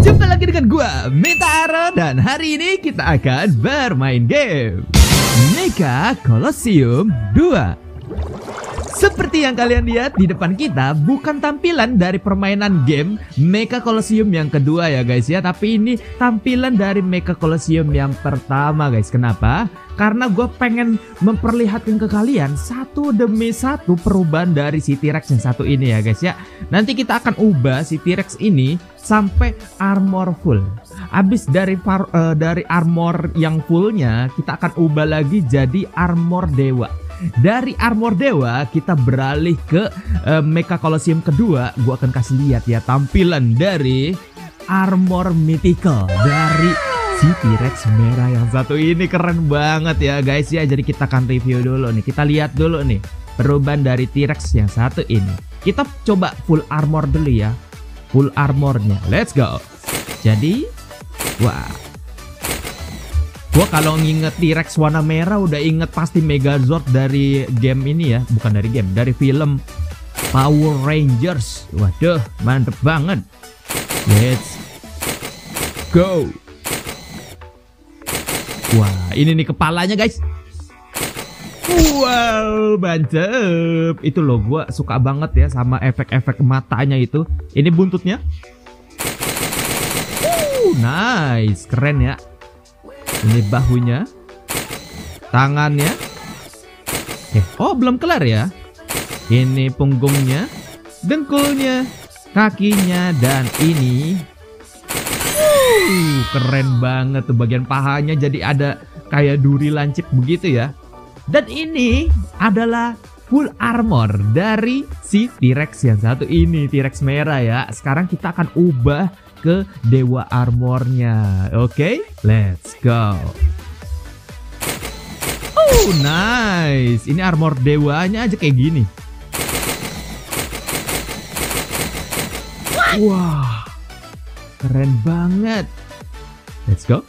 Jumpa lagi dengan gua, Metaro, dan hari ini kita akan bermain game Mecha Colosseum 2. Seperti yang kalian lihat di depan kita, bukan tampilan dari permainan game Mecha Colosseum yang kedua ya guys ya, tapi ini tampilan dari Mecha Colosseum yang pertama guys. Kenapa? Karena gue pengen memperlihatkan ke kalian satu demi satu perubahan dari si T-Rex yang satu ini ya guys ya. Nanti kita akan ubah si T-Rex ini sampai armor full. Abis dari armor yang fullnya, kita akan ubah lagi jadi armor dewa. Dari armor dewa kita beralih ke Mecha Colosseum kedua. Gue akan kasih lihat ya tampilan dari armor mythical dari si T-Rex merah yang satu ini. Keren banget ya guys ya. Jadi kita akan review dulu nih. Kita lihat dulu nih perubahan dari T-Rex yang satu ini. Kita coba full armor dulu ya. Full armornya, let's go. Jadi wah, gua kalau nginget T-Rex warna merah udah inget pasti Megazord dari game ini ya. Bukan dari game, dari film Power Rangers. Waduh, mantep banget. Let's go. Wah, ini nih kepalanya guys. Wow, mantep. Itu loh, gua suka banget ya sama efek-efek matanya itu. Ini buntutnya. Nice, keren ya. Ini bahunya, tangannya. Oh belum kelar ya. Ini punggungnya, dengkulnya, kakinya, dan ini keren banget tuh bagian pahanya. Jadi ada kayak duri lancip begitu ya. Dan ini adalah full armor dari si T-Rex yang satu ini, T-Rex merah ya. Sekarang kita akan ubah ke dewa armornya. Oke, let's go. Oh nice. Ini armor dewanya aja kayak gini. Wah, keren banget. Let's go.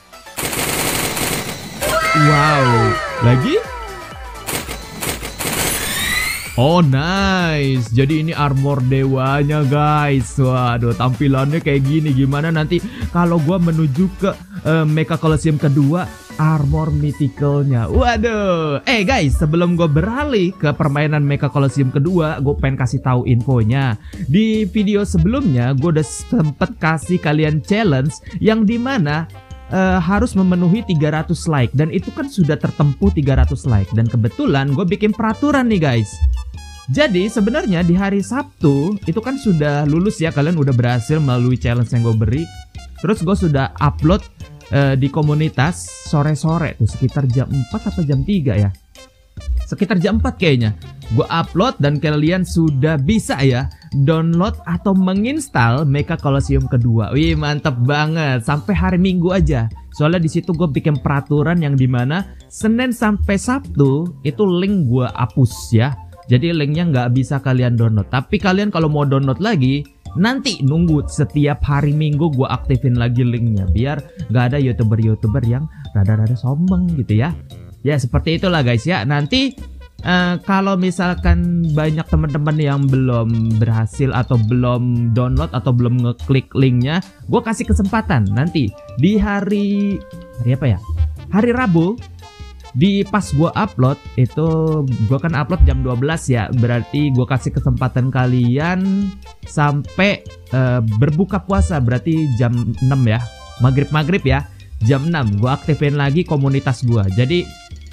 Wow, lagi. Oh nice. Jadi ini armor dewanya guys. Waduh, tampilannya kayak gini. Gimana nanti kalau gua menuju ke Mecha Colosseum kedua, armor mythicalnya. Waduh. Guys, sebelum gue beralih ke permainan Mecha Colosseum kedua, gue pengen kasih tahu infonya. Di video sebelumnya gue udah sempet kasih kalian challenge yang dimana harus memenuhi 300 like. Dan itu kan sudah tertempuh 300 like. Dan kebetulan gue bikin peraturan nih guys. Jadi sebenarnya di hari Sabtu itu kan sudah lulus ya. Kalian udah berhasil melalui challenge yang gue beri. Terus gue sudah upload di komunitas sore-sore tuh, sekitar jam 4 atau jam 3 ya. Sekitar jam 4 kayaknya. Gue upload dan kalian sudah bisa ya download atau menginstal Mecha Colosseum kedua. Wih, mantep banget. Sampai hari Minggu aja. Soalnya di situ gue bikin peraturan yang dimana Senin sampai Sabtu itu link gue hapus ya. Jadi linknya nggak bisa kalian download. Tapi kalian kalau mau download lagi, nanti nunggu setiap hari Minggu gue aktifin lagi linknya. Biar nggak ada youtuber-youtuber yang rada-rada sombong gitu ya. Ya seperti itulah guys ya. Nanti kalau misalkan banyak teman-teman yang belum berhasil atau belum download atau belum ngeklik linknya, gue kasih kesempatan nanti di hari apa ya? Hari Rabu. Di pas gue upload itu, gue kan upload jam 12 ya. Berarti gue kasih kesempatan kalian sampai berbuka puasa. Berarti jam 6 ya. Maghrib ya. Jam 6 gue aktifin lagi komunitas gue. Jadi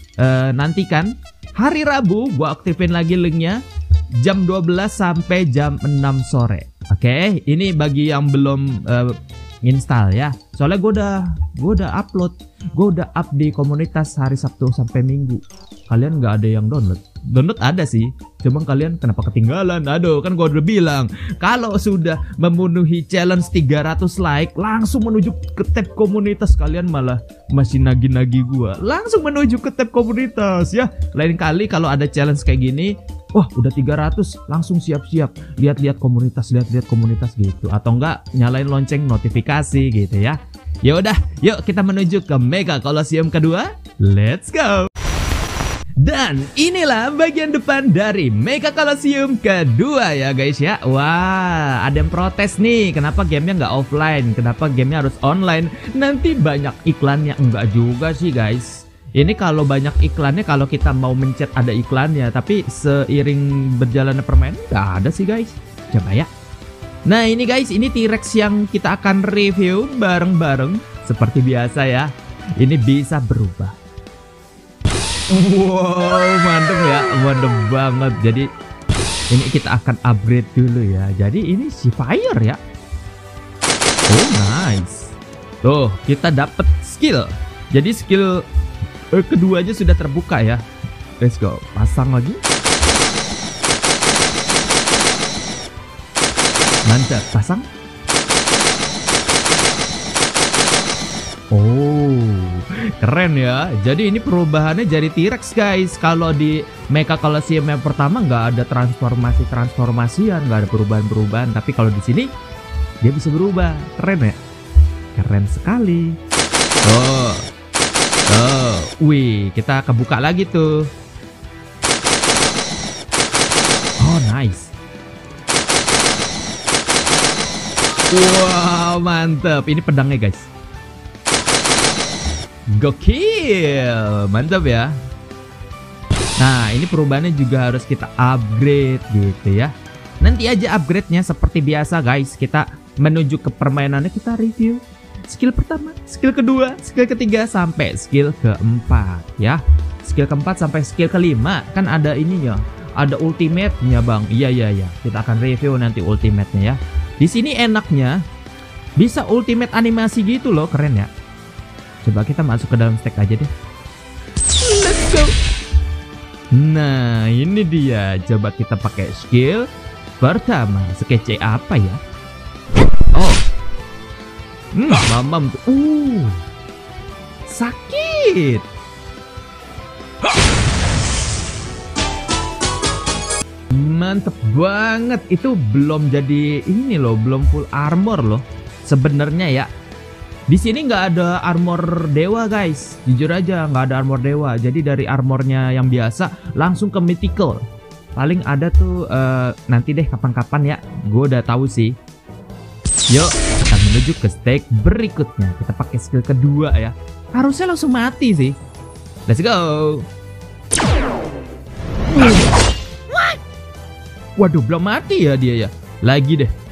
nantikan hari Rabu gue aktifin lagi linknya jam 12 sampai jam 6 sore. Oke, ini bagi yang belum install ya. Soalnya gue udah upload, gue udah up di komunitas hari Sabtu sampai Minggu. Kalian nggak ada yang download. Download ada sih, cuma kalian kenapa ketinggalan? Aduh, kan gue udah bilang kalau sudah memenuhi challenge 300 like langsung menuju ke tab komunitas. Kalian malah masih nagih-nagih gue. Langsung menuju ke tab komunitas ya. Lain kali kalau ada challenge kayak gini, wah udah 300 langsung siap-siap lihat-lihat komunitas gitu, atau enggak nyalain lonceng notifikasi gitu ya. Ya udah, yuk kita menuju ke Mecha Colosseum kedua. Let's go. Dan inilah bagian depan dari Mecha Colosseum kedua ya guys ya. Wah, ada yang protes nih, kenapa gamenya nggak offline, kenapa gamenya harus online, nanti banyak iklannya. Enggak juga sih guys. Ini kalau banyak iklannya, kalau kita mau mencet ada iklannya, tapi seiring berjalannya permainan nggak ada sih guys. Coba ya. Nah ini guys, ini T-Rex yang kita akan review bareng-bareng. Seperti biasa ya, ini bisa berubah. Wow, mantep ya, mantep banget. Jadi ini kita akan upgrade dulu ya. Jadi ini si fire ya. Oh nice. Tuh kita dapat skill. Jadi skill kedua aja sudah terbuka ya. Let's go. Pasang lagi. Mantap, pasang. Oh, keren ya. Jadi ini perubahannya jadi T-Rex guys. Kalau di Mecha Colosseum yang pertama nggak ada transformasian, nggak ada perubahan-perubahan. Tapi kalau di sini dia bisa berubah. Keren ya? Keren sekali. Oh, oh, wih, kita kebuka lagi tuh. Oh nice. Wow, mantep. Ini pedangnya guys. Gokil, mantap ya. Nah ini perubahannya juga harus kita upgrade gitu ya. Nanti aja upgrade-nya seperti biasa guys. Kita menuju ke permainannya, kita review skill pertama, skill kedua, skill ketiga, sampai skill keempat ya. Skill keempat sampai skill kelima kan ada ininya, ada ultimate-nya bang. Iya, kita akan review nanti ultimate-nya ya. Di sini enaknya bisa ultimate animasi gitu loh, keren ya. Coba kita masuk ke dalam stack aja deh. Let's go. Nah ini dia. Coba kita pakai skill pertama. Sekece apa ya? Oh, mamam tuh. Sakit. Mantep banget. Itu belum jadi ini loh, belum full armor loh. Sebenarnya ya. Di sini nggak ada armor dewa guys, jujur aja nggak ada armor dewa. Jadi dari armornya yang biasa langsung ke mythical. Paling ada tuh nanti deh kapan-kapan ya. Gue udah tahu sih. Yuk kita menuju ke stage berikutnya. Kita pakai skill kedua ya. Harusnya langsung mati sih. Let's go. Waduh belum mati ya dia ya. Lagi deh.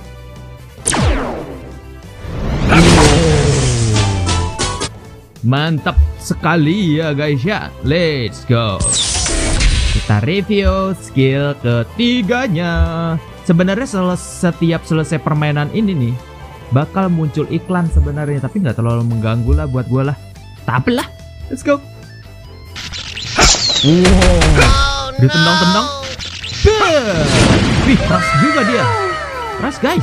Mantap sekali ya guys ya. Let's go. Kita review skill ketiganya. Sebenarnya setiap selesai permainan ini nih bakal muncul iklan sebenarnya, tapi nggak terlalu mengganggu lah buat gue lah. Tapi lah, let's go. Wow, ditendang-tendang. Wih, keras juga dia. Keras guys.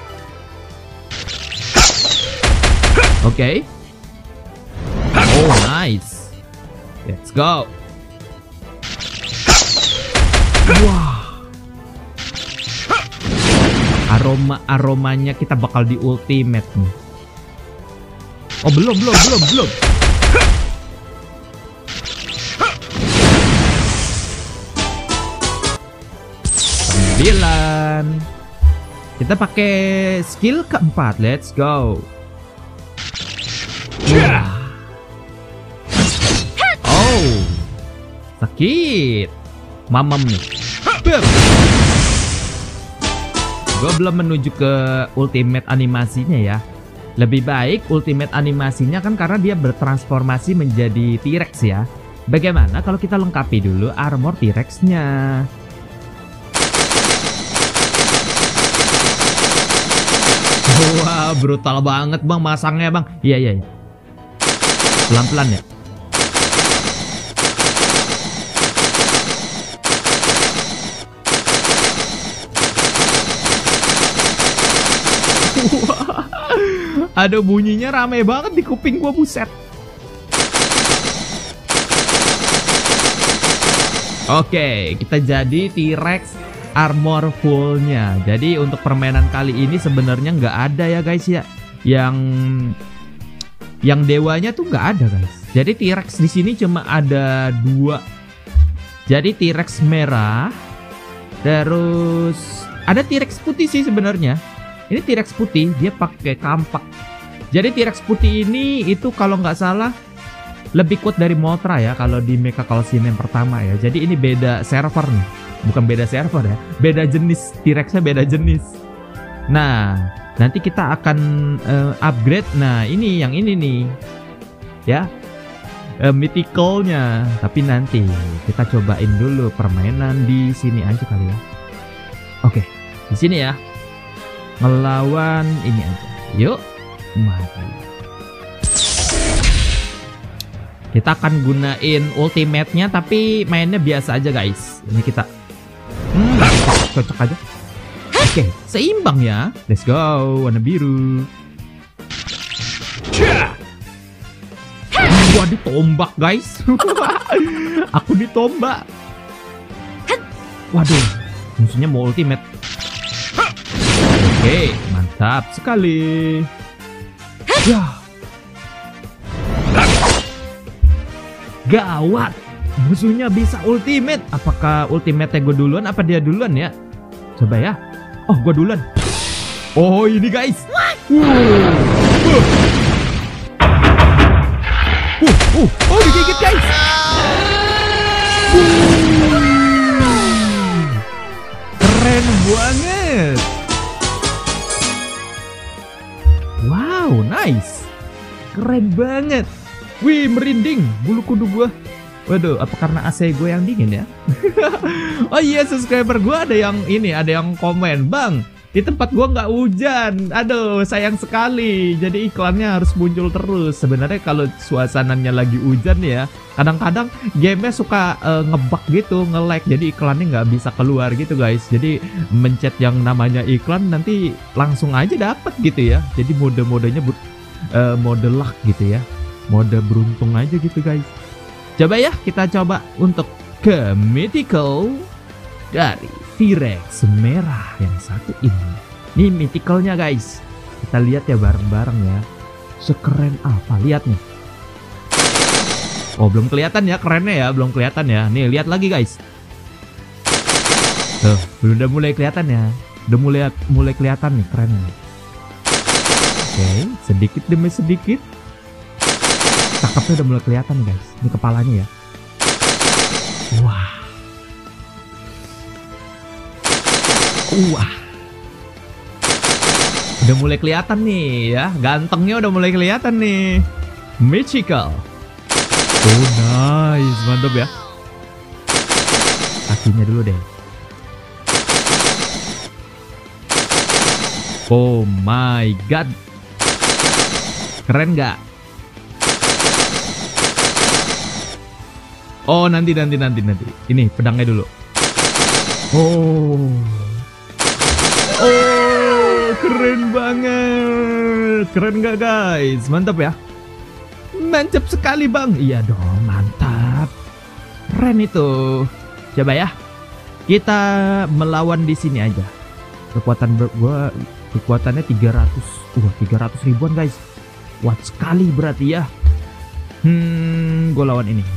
Oke. Oh nice. Let's go. Wah. Aromanya kita bakal di ultimate nih. Oh belum. 9. Kita pakai skill keempat. Let's go. Oh, sakit. Mamam nih. Gue belum menuju ke ultimate animasinya ya. Lebih baik ultimate animasinya kan karena dia bertransformasi menjadi T-Rex ya. Bagaimana kalau kita lengkapi dulu armor T-Rex-nya? Wah, brutal banget bang masangnya bang. Iya. Pelan-pelan ya. Ada bunyinya rame banget di kuping gua, buset. Oke, kita jadi T-Rex armor fullnya. Jadi untuk permainan kali ini sebenarnya nggak ada ya guys ya. Yang dewanya tuh nggak ada guys. Jadi T-Rex di sini cuma ada Jadi T-Rex merah. Terus ada T-Rex putih sih sebenarnya. Ini T-Rex putih, dia pakai kampak. Jadi T-Rex putih ini itu kalau nggak salah lebih kuat dari Mothra ya kalau di Mecha Colosseum yang pertama ya. Jadi ini beda server nih. Bukan beda server ya. Beda jenis, T-Rexnya beda jenis. Nah, nanti kita akan upgrade. Nah, ini yang ini nih. Ya. Mythicalnya. Tapi nanti kita cobain dulu permainan di sini aja kali ya. Oke, di sini ya. Melawan ini aja. Yuk, mari. Kita akan gunain ultimate-nya tapi mainnya biasa aja guys. Ini kita cocok aja. Oke, seimbang ya. Let's go, warna biru. Gua ditombak guys. Aku ditombak. Waduh, musuhnya mau ultimate. Oke, mantap sekali. Ya. Gawat, musuhnya bisa ultimate. Apakah ultimate gue duluan apa dia duluan ya? Coba ya. Oh, gue duluan. Oh, ini guys. Oh, digigit guys. Keren banget. Wow, nice. Keren banget. Wih, merinding bulu kudu gua. Waduh, apa karena AC gue yang dingin ya? Oh iya, subscriber gua ada yang ini, ada yang komen, "Bang, di tempat gua nggak hujan." Aduh, sayang sekali. Jadi iklannya harus muncul terus. Sebenarnya kalau suasananya lagi hujan ya, kadang-kadang gamenya suka ngebug gitu, nge-lag. Jadi iklannya nggak bisa keluar gitu guys. Jadi mencet yang namanya iklan nanti langsung aja dapet gitu ya. Jadi mode-modenya mode luck gitu ya. Mode beruntung aja gitu guys. Coba ya kita coba untuk ke mythical dari T-Rex merah yang satu ini. Ini mythicalnya guys. Kita lihat ya bareng-bareng ya. Sekeren apa, lihat nih. Oh, belum kelihatan ya kerennya ya, belum kelihatan ya. Nih lihat lagi guys. Tuh, udah mulai kelihatan ya. Udah mulai kelihatan nih kerennya. Oke, sedikit demi sedikit. Cakepnya udah mulai kelihatan guys. Ini kepalanya ya. Wah. Wah. Udah mulai kelihatan nih ya. Gantengnya udah mulai kelihatan nih. Mythical. Oh nice. Mantap ya. Kakinya dulu deh. Oh my god. Keren gak? Oh, nanti. Ini pedangnya dulu. Oh, keren banget. Keren gak guys? Mantap ya? Mantap sekali bang. Iya dong, mantap. Keren itu. Coba ya. Kita melawan di sini aja. Kekuatannya 300. 300 ribuan guys. Kuat sekali berarti ya. Gue lawan ini.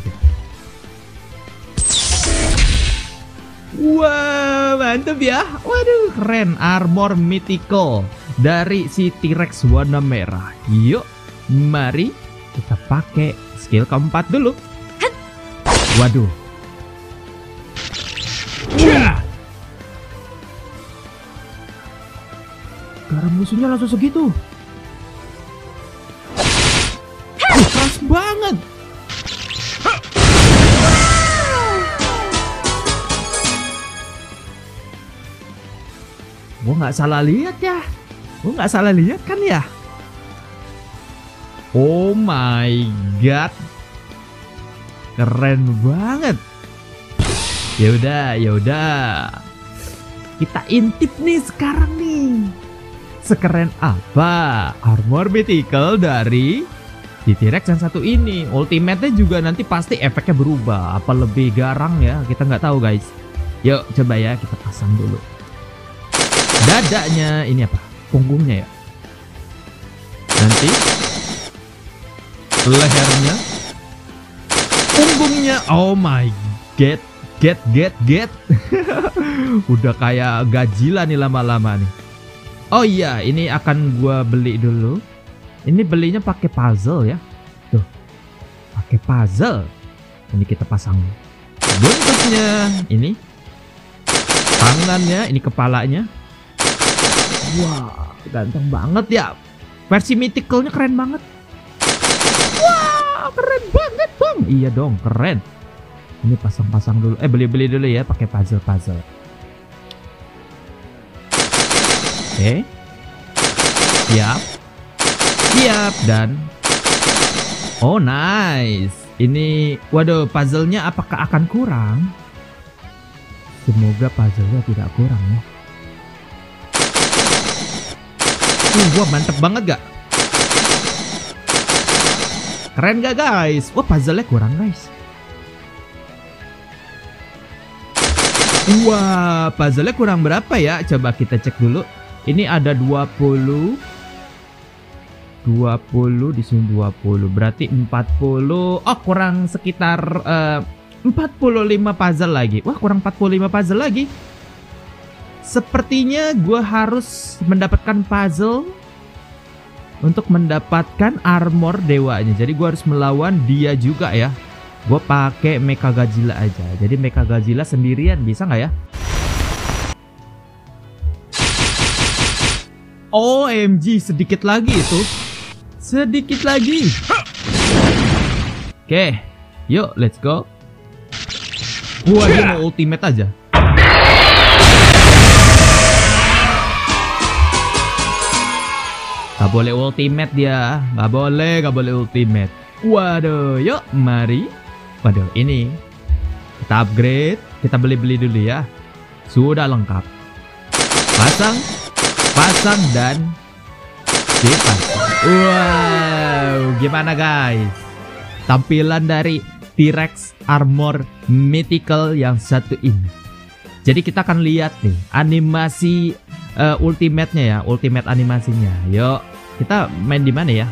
Wah, mantap ya. Waduh, keren. Armor mythical dari si T-Rex warna merah. Yuk, mari kita pakai skill keempat dulu. Waduh. Garam musuhnya langsung segitu. Keras banget. Gue nggak salah lihat ya. Gue nggak salah lihat kan ya. Oh my god. Keren banget. Yaudah. Kita intip nih sekarang nih. Sekeren apa armor mythical dari T-Rex yang satu ini. Ultimate-nya juga nanti pasti efeknya berubah. Apa lebih garang ya? Kita nggak tahu guys. Yuk coba ya kita pasang dulu. Dadanya ini apa? Punggungnya ya. Nanti lehernya, punggungnya. Oh my god, Get. Udah kayak Godzilla nih lama-lama nih. Oh iya, ini akan gua beli dulu. Ini belinya pakai puzzle ya. Tuh. Pakai puzzle. Ini kita pasang buntutnya, ini tangannya, ini kepalanya. Wah, ganteng banget ya. Versi mythicalnya keren banget. Wah, keren banget bang. Iya dong, keren. Ini pasang-pasang dulu. Beli dulu ya pakai puzzle. Oke. Siap dan oh nice. Ini waduh, puzzle-nya apakah akan kurang? Semoga puzzle-nya tidak kurang ya. Wah, mantep banget gak? Keren gak guys? Wah, puzzle-nya kurang guys. Wah, puzzle-nya kurang berapa ya? Coba kita cek dulu. Ini ada 20 di sini 20. Berarti 40. Oh, kurang sekitar 45 puzzle lagi. Wah, kurang 45 puzzle lagi. Sepertinya gue harus mendapatkan puzzle untuk mendapatkan armor dewanya. Jadi gue harus melawan dia juga ya. Gue pakai Mecha Godzilla aja. Jadi Mecha Godzilla sendirian bisa nggak ya? OMG, sedikit lagi itu. Sedikit lagi. Oke, yuk let's go. Wah, dia mau ultimate aja. Gak boleh ultimate dia. Gak boleh ultimate. Waduh, yuk mari. Waduh, ini kita upgrade. Kita beli dulu ya. Sudah lengkap. Pasang dan dipasang. Wow, gimana guys? Tampilan dari T-Rex Armor Mythical yang satu ini. Jadi kita akan lihat nih animasi ultimate-nya ya, ultimate animasinya. Yuk, kita main di mana ya?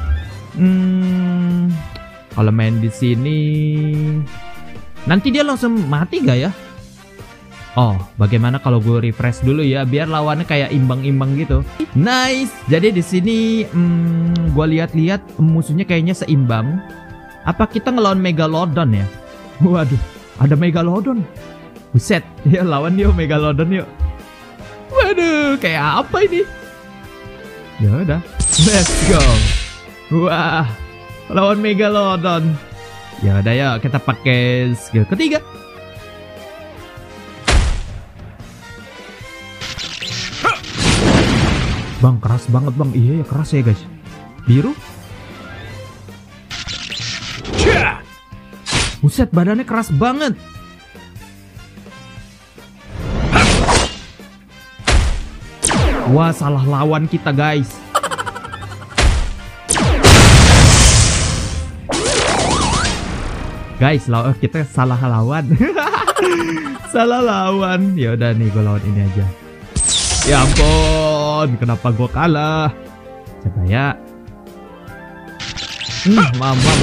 Kalau main di sini nanti dia langsung mati gak ya? Oh, bagaimana kalau gue refresh dulu ya, biar lawannya kayak imbang-imbang gitu. Nice. Jadi di sini gue lihat-lihat musuhnya kayaknya seimbang. Apa kita ngelawan Megalodon ya? Waduh, ada Megalodon. Buset, ya lawan yuk Megalodon yuk. Waduh, kayak apa ini? Ya udah, let's go. Wah, lawan Megalodon. Ya udah ya, kita pakai skill ketiga. Bang, keras banget bang. Iya ya, keras ya guys. Biru. Buset, badannya keras banget. Wah, salah lawan kita guys. Guys, kita salah lawan. Salah lawan. Ya udah nih, gue lawan ini aja. Ya ampun, kenapa gue kalah? Coba ya. Mamam.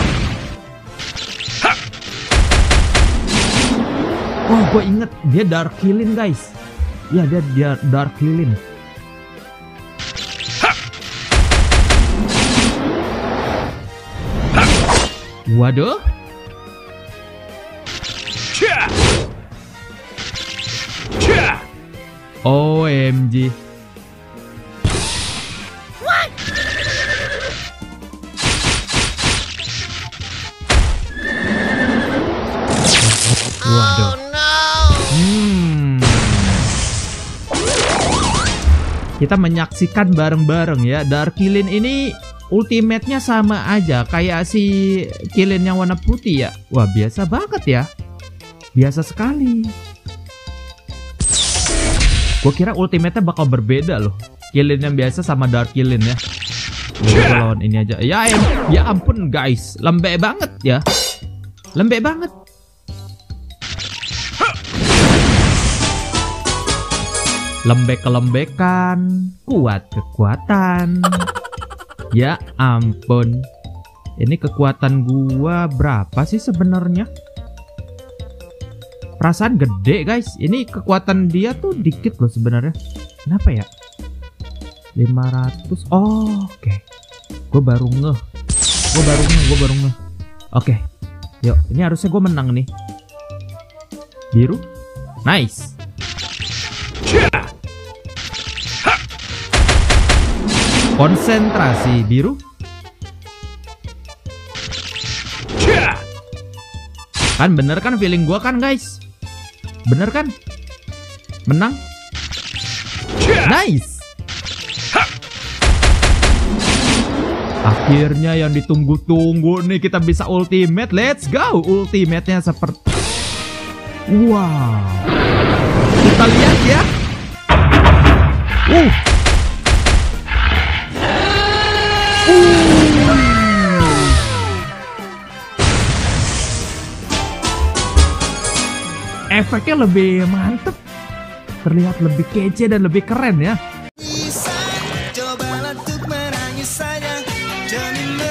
Oh, gue inget dia Dark Killin guys. Ya, dia Dark Killin. Waduh. OMG. Waduh. Kita menyaksikan bareng-bareng ya. Dark Killin ini ultimate-nya sama aja kayak si Killin yang warna putih ya. Wah, biasa banget ya. Biasa sekali. Gue kira ultimate-nya bakal berbeda loh. Killin yang biasa sama Dark Killin ya. Gue lawan ini aja. Ya ampun guys, lembek banget ya. Lembek banget. Lembek kelembekan, kuat kekuatan. Ya ampun. Ini kekuatan gua berapa sih sebenarnya? Perasaan gede guys. Ini kekuatan dia tuh dikit loh sebenarnya. Kenapa ya? 500. Oh, oke. Gue baru ngeh. Oke. Yuk, ini harusnya gue menang nih. Biru. Nice. Konsentrasi biru. Kan bener kan feeling gua kan guys? Bener kan? Menang? Nice. Akhirnya yang ditunggu-tunggu nih, kita bisa ultimate. Let's go. Ultimate-nya seperti, wow. Kita lihat ya. Efeknya lebih mantep, terlihat lebih kece dan lebih keren ya.